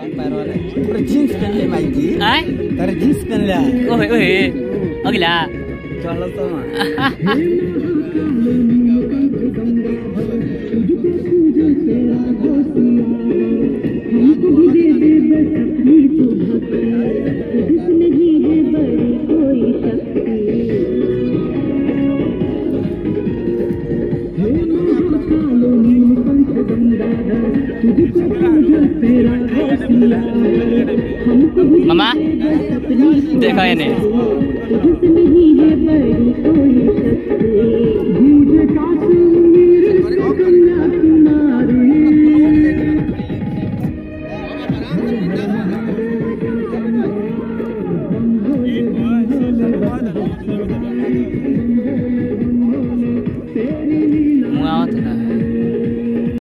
jeans पहन ले माई जी आय तर जीन्स पहन ले ओहे ओहे अगला चलो तो मामा देखा ये नहीं